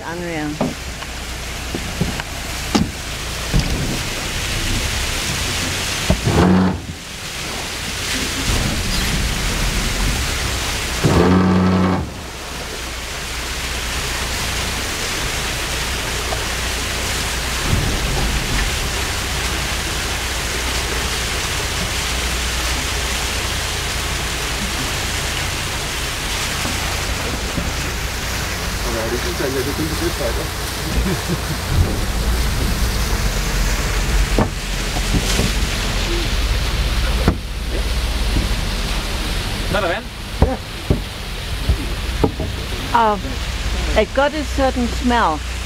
unreal. Det synes jeg, det kun det bedste. Så er der vand. Oh, it got a certain smell.